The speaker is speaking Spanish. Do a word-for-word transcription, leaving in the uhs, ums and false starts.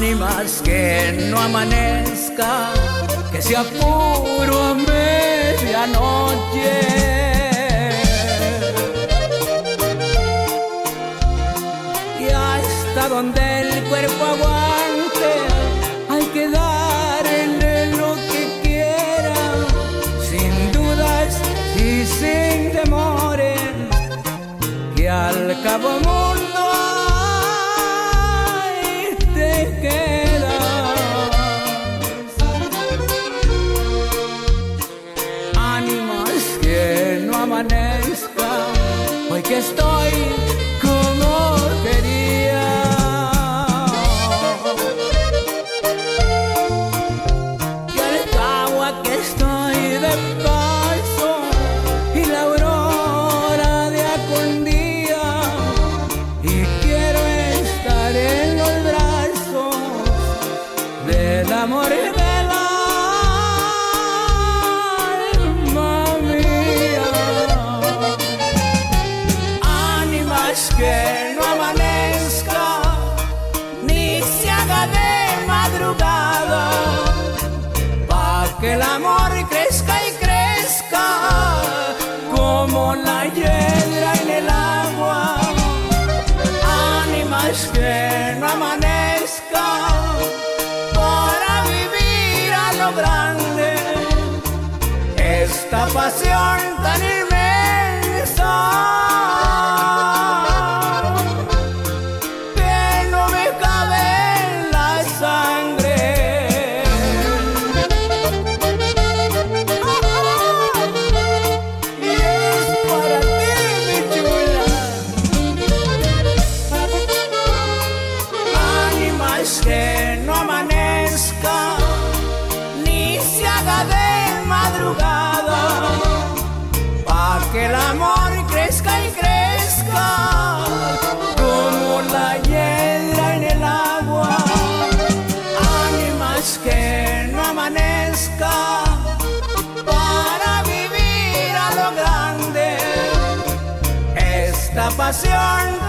ánimas que no amanezca, que sea puro a medianoche. Y hasta donde el cuerpo aguante, hay que darle lo que quiera, sin dudas y sin temores, que al cabo mundo ahí te quedas. Ánimas que no amanezca, hoy que estoy como quería. Y al cabo aquí estoy de paso, y la aurora de aquel día, y quiero estar en los brazos del amor y del alma mía. Ánimas que no amanezca, ni se haga de madrugada, pa' que el amor crezca y crezca como la hiedra en el agua. Ánimas que no amanezca, para vivir a lo grande esta pasión tan inmensa, que no me cabe en la sangre. Y es para ti, mi chula. Ánimas que no amanezca, ni se haga de madrugada, pa' que el amor crezca y crezca como la hiedra en el agua. Ánimas que no amanezca, para vivir a lo grande esta pasión